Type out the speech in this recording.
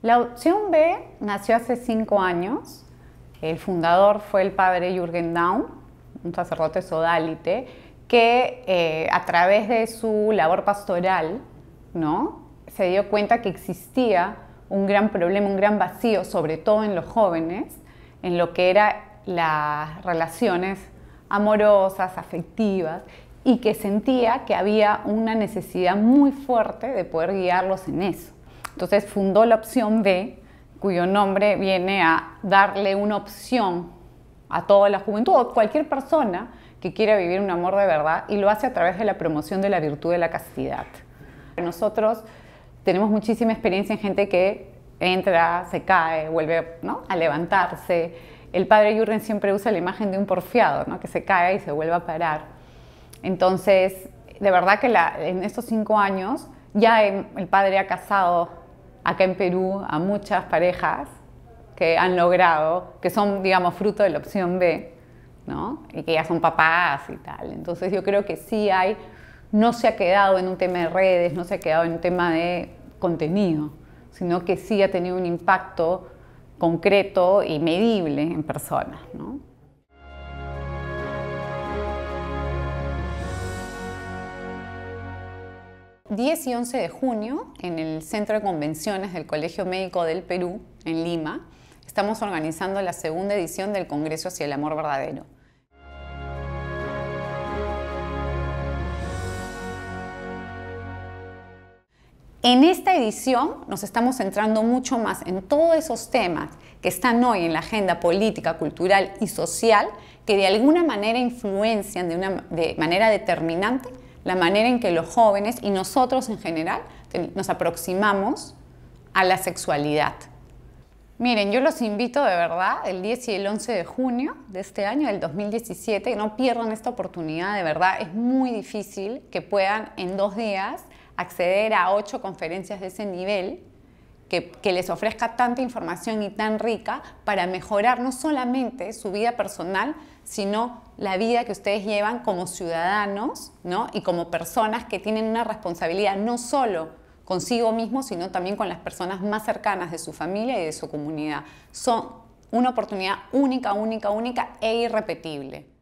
La opción B nació hace 5 años. El fundador fue el padre Jürgen Daum, un sacerdote sodalite, que a través de su labor pastoral, ¿no?, se dio cuenta que existía un gran problema, un gran vacío, sobre todo en los jóvenes, en lo que eran las relaciones amorosas, afectivas, y que sentía que había una necesidad muy fuerte de poder guiarlos en eso. Entonces fundó la opción B, cuyo nombre viene a darle una opción a toda la juventud o cualquier persona que quiera vivir un amor de verdad, y lo hace a través de la promoción de la virtud de la castidad. Nosotros tenemos muchísima experiencia en gente que entra, se cae, vuelve, ¿no?, a levantarse. El padre Jürgen siempre usa la imagen de un porfiado, ¿no?, que se cae y se vuelve a parar. Entonces, de verdad que en estos 5 años ya el padre ha casado acá en Perú a muchas parejas que han logrado, que son, digamos, fruto de la opción B, ¿no?, y que ya son papás y tal. Entonces yo creo que sí no se ha quedado en un tema de redes, no se ha quedado en un tema de contenido, sino que sí ha tenido un impacto concreto y medible en personas, ¿no? El 10 y 11 de junio, en el Centro de Convenciones del Colegio Médico del Perú, en Lima, estamos organizando la segunda edición del Congreso hacia el Amor Verdadero. En esta edición nos estamos centrando mucho más en todos esos temas que están hoy en la agenda política, cultural y social, que de alguna manera influencian de manera determinante la manera en que los jóvenes y nosotros en general nos aproximamos a la sexualidad. Miren, yo los invito de verdad el 10 y el 11 de junio de este año, del 2017, no pierdan esta oportunidad, de verdad. Es muy difícil que puedan en 2 días acceder a 8 conferencias de ese nivel, que les ofrezca tanta información y tan rica para mejorar no solamente su vida personal, sino la vida que ustedes llevan como ciudadanos, ¿no?, y como personas que tienen una responsabilidad no solo consigo mismos, sino también con las personas más cercanas de su familia y de su comunidad. Son una oportunidad única, única, única e irrepetible.